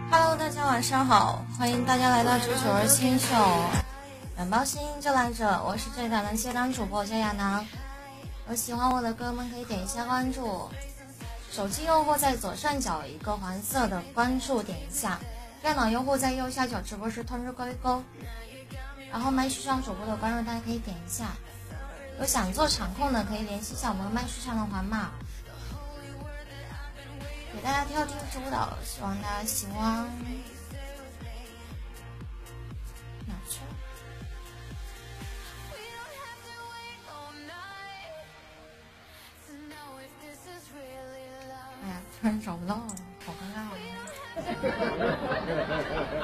Hello， 大家晚上好，欢迎大家来到992新秀，远包新就来着，我是这档的接档主播叫亚楠。有喜欢我的哥们可以点一下关注，手机用户在左上角一个黄色的关注点一下，电脑用户在右下角直播时通知勾一勾，然后麦序上主播的关注大家可以点一下，有想做场控的可以联系一下我们麦序上的黄马。给大家跳这支舞蹈，希望大家喜欢。哪去了？哎呀，突然找不到了，好尴尬啊！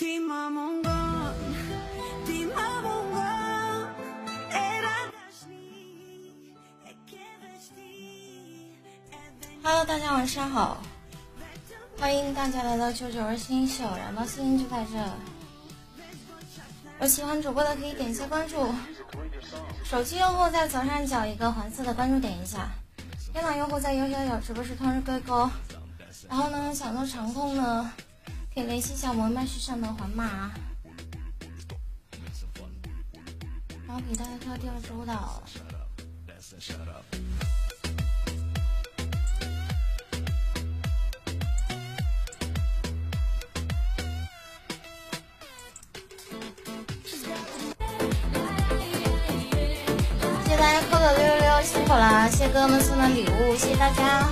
Hello， 大家晚上好，欢迎大家来到99新秀，燃爆心就在这。有喜欢主播的可以点一下关注，手机用户在左上角一个黄色的关注点一下，电脑用户在右下角直播时通知勾勾。然后呢，想做场控呢，可以联系小魔麦序上的环码。然后给大家跳第二支舞蹈。谢谢大家扣的666，辛苦啦！谢谢哥哥们送的礼物，谢谢大家。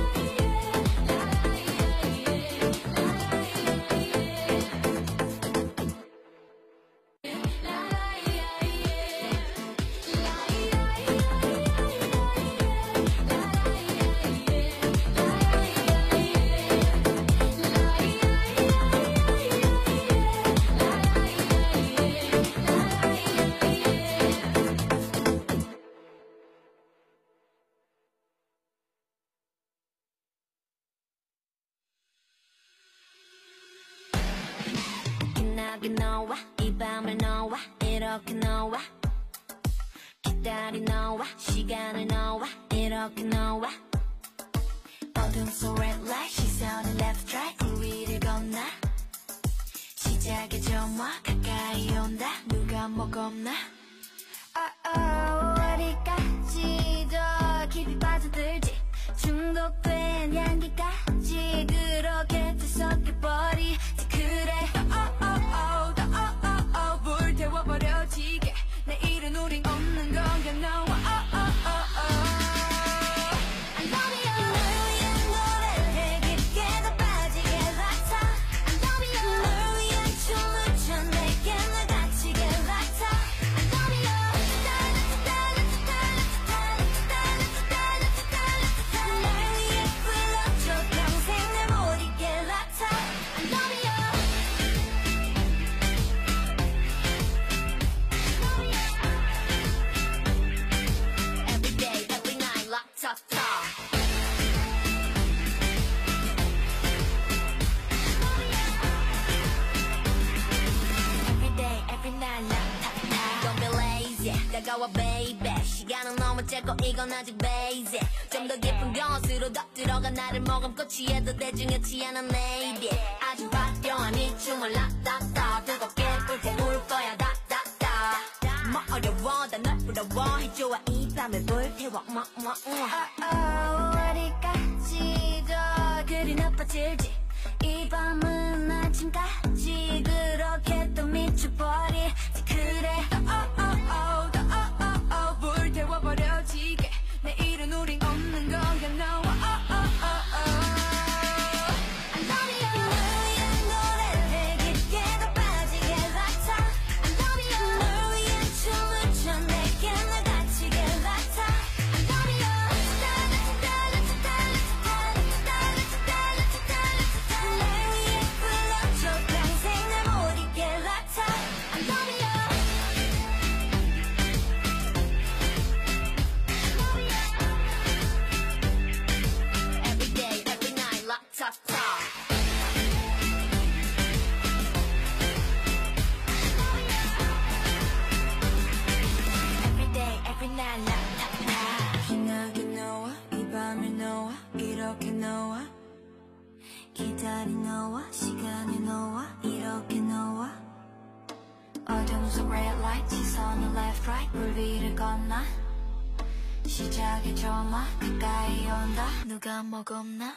이건 아직 basic 좀 더 깊은 것으로 더 들어가 나를 머금고 취해도 대중이지 않은 lady 아주 화려한 이 춤을 라따따 뜨겁게 불태울 거야 다다다 뭐 어려워 다 널 부러워 해줘와 이 밤을 불태워 어디까지 더 그리 나빠질지 이 밤은 아침까지 그렇게 또 미쳐버리지 그래 불태워버려지게 내일은 우린 없는 거야 no I love you 너의 노래를 깊게 더 빠지게 같아 I love you 너의 춤을 춰 내게 날 다치게 같아 I love you 날 위해 불러줘 평생 날 못 잊게 같아 I love you 기다리 너와 시간이 너와 이렇게 너와 어둠 속 red light 시선은 left right 물 위를 건너 시작의 조마 가까이 온다 누가 먹었나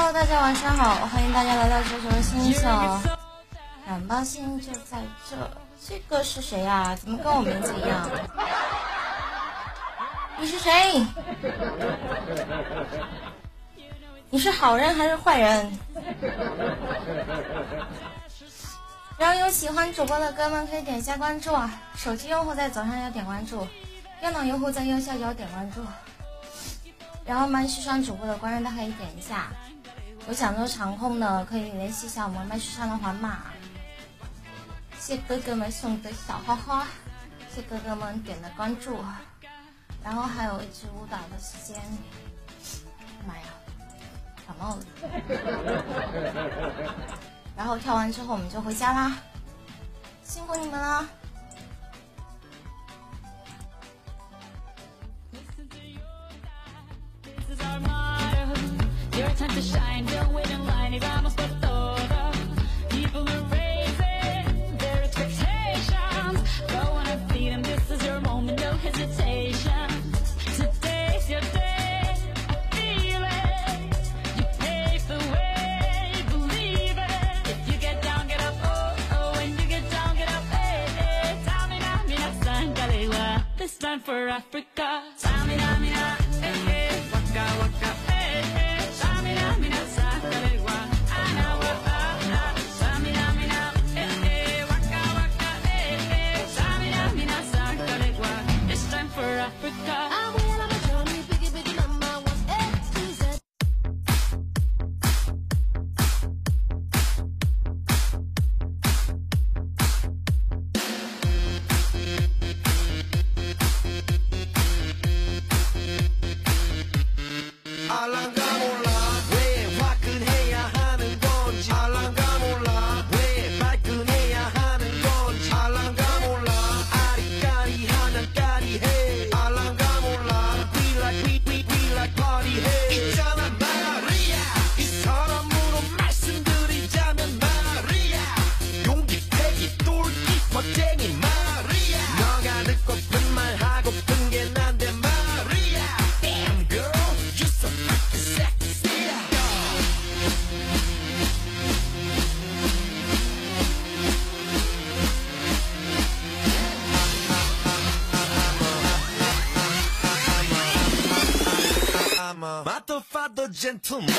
Hello， 大家晚上好，欢迎大家来到九九的新秀，很高兴就在这。这个是谁呀？怎么跟我名字一样？你是谁？你是好人还是坏人？然后有喜欢主播的哥们可以点一下关注啊！手机用户在左上角点关注，电脑用户在右下角点关注。然后麦序上主播的官人，大家可以点一下。有想做场控的可以联系一下我们麦序上的环码。谢哥哥们送的小花花，谢哥哥们点的关注。然后还有一支舞蹈的时间。妈呀，感冒了。然后跳完之后我们就回家啦，辛苦你们了。 For Africa, Samina, mina, waka waka, Samina, mina, sakalewa, ana waka, Samina, mina, waka waka, Samina, mina, sakalewa. It's time for Africa. I will have a journey, biggie, biggie, number 1 A to Z. Matofado gentleman.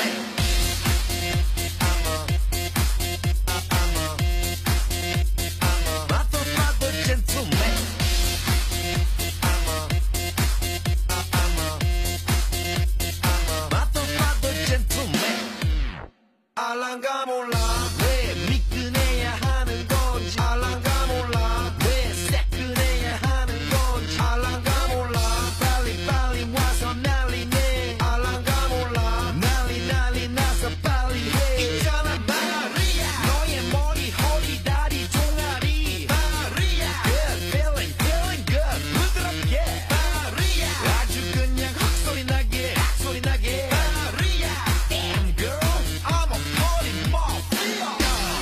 알랑가 몰라 왜 미끈해야 하는 건지 알랑가 몰라 왜 새끈해야 하는 건지 알랑가 몰라 빨리 빨리 와서 난리네 알랑가 몰라 난리 난리 나서 빨리 해 있잖아 마리아 너의 머리 허리 다리 종아리 마리아 Good feeling feeling good 부드럽게 마리아 아주 그냥 헉소리 나게 헉소리 나게 마리아 Damn girl I'm a party mafia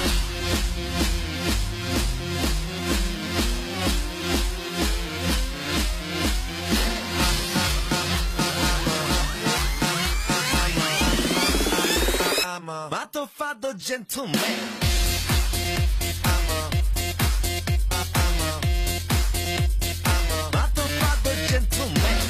I'm a matofado gentleman. Matofado gentleman.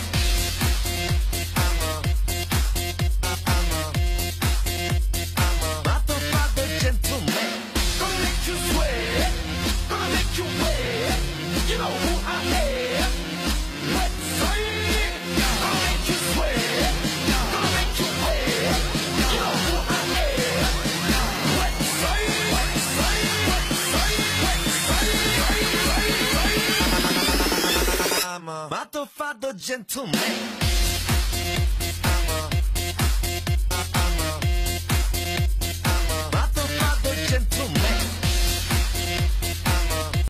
Matofado gentleman. Gonna make you sweat, gonna make you wet. You know who I am. Let's say it. Gonna make you sweat, gonna make you wet. You know who I am. Let's say it. Let's say it. Let's say it. I'm a matofado gentleman.